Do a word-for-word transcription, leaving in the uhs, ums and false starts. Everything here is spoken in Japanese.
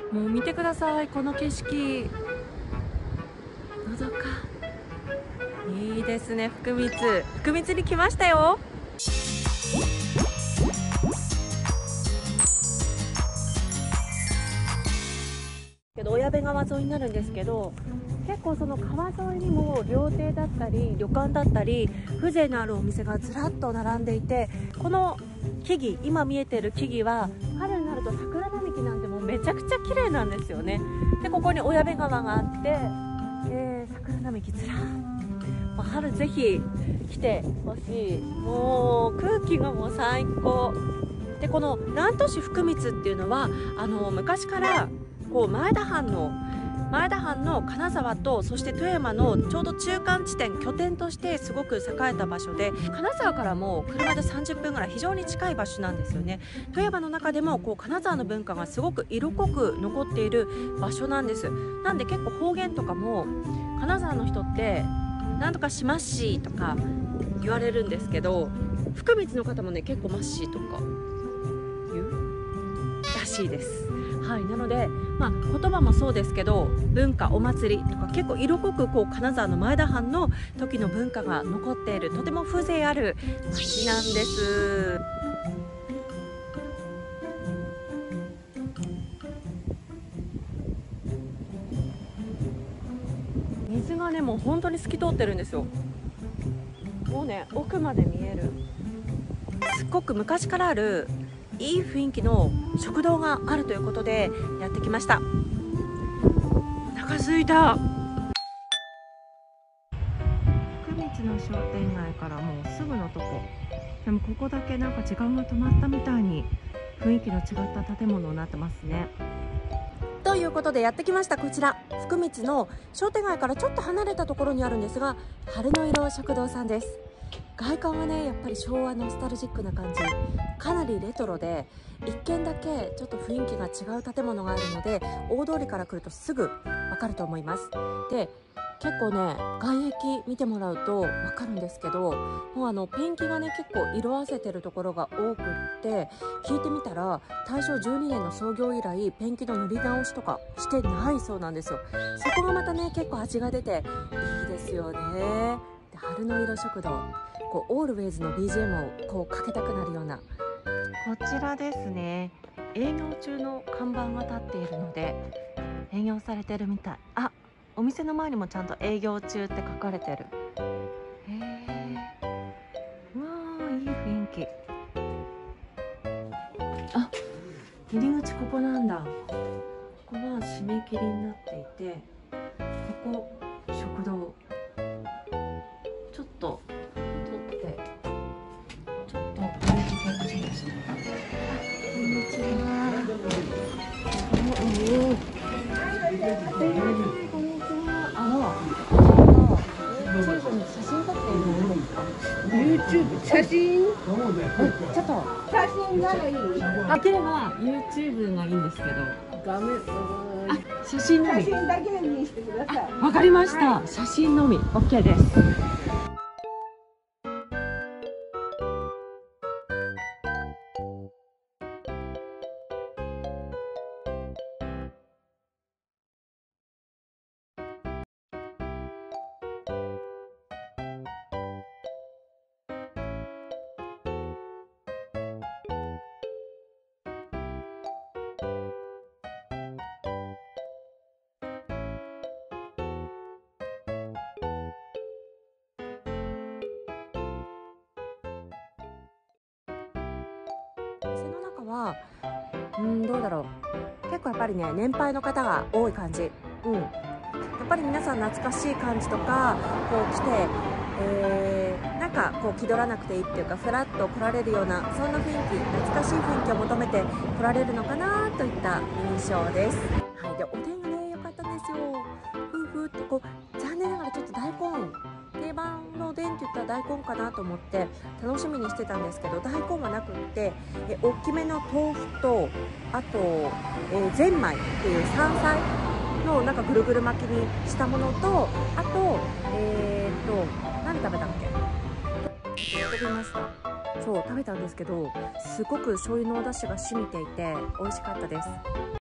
もう見てください、この景色。のどかいいですね。福光福光に来ましたよ。けど小矢部川沿いになるんですけど、結構その川沿いにも料亭だったり旅館だったり風情のあるお店がずらっと並んでいて、この木々、今見えてる木々は春になると桜並木なんてもうめちゃくちゃ綺麗なんですよね。でここに小矢部川があって、えー、桜並木ずらっと、春ぜひ来てほしい。もう空気がもう最高で、この南砺市福光っていうのはあの昔からこう前田藩の前田藩の金沢とそして富山のちょうど中間地点、拠点としてすごく栄えた場所で、金沢からも車でさんじゅっぷんぐらい、非常に近い場所なんですよね。富山の中でもこう金沢の文化がすごく色濃く残っている場所なんです。なんで結構方言とかも金沢の人ってなんとかしまっしーとか言われるんですけど、福光の方もね結構マッシーとか言うらしいです。はい、なので、まあ、言葉もそうですけど文化、お祭りとか結構色濃くこう金沢の前田藩の時の文化が残っている、とても風情ある町なんです。水がねもう本当に透き通ってるんですよ。もうね奥まで見える、すっごく昔からあるいい雰囲気の食堂があるということでやってきました。お腹すいた。福光の商店街からもうすぐのとこ、でもここだけなんか時間が止まったみたいに雰囲気の違った建物になってますね。ということでやってきました、こちら福光の商店街からちょっと離れたところにあるんですが、春の色食堂さんです。外観はねやっぱり昭和ノスタルジックな感じ、かなりレトロで一軒だけちょっと雰囲気が違う建物があるので、大通りから来るとすぐわかると思います。で結構ね外壁見てもらうとわかるんですけど、もうあのペンキがね結構色あせてるところが多くって、聞いてみたら大正じゅうにねんの創業以来ペンキの塗り直しとかしてないそうなんですよ。そこがまたね結構味が出ていいですよね。で春の色食堂、こうオールウェイズの ビージーエム をこうかけたくなるような、こちらですね、営業中の看板が立っているので営業されてるみたい。あ、お店の前にもちゃんと営業中って書かれてる。へえ、うわーいい雰囲気。あ、入り口ここなんだ。ここは締め切りになっていて、ここ食堂ちょっと取ってちょっと雰囲気がチェンジして、あ、こんにちは。おお、えー、こんにちは。あの、YouTube に写真撮っているのいいですか？ YouTube 写真？ ちょっと写真ならいい？ できれば YouTube がいいんですけど。 画面、 あ、写真のみ。 写真だけにしてください。 わかりました。はい、写真のみ OK です。店の中はうんどうだろう、結構やっぱりね年配の方が多い感じ。うん、やっぱり皆さん懐かしい感じとかこう来て、えー、なんかこう気取らなくていいっていうかフラッと来られるような、そんな雰囲気、懐かしい雰囲気を求めて来られるのかなといった印象です。はい、でおでんがね良かったんですよ。ふうふうってこう残念ながらちょっと大根、定番のおでんって言ったら大根かなと思って楽しみにしてたんですけど、大根はなくってえ大きめの豆腐と、あと、えー、ゼンマイっていう山菜のなんかぐるぐる巻きにしたものと、あとえー、っと何食べたっけ、飛びました。そう食べたんですけど、すごく醤油のお出汁が染みていて美味しかったです。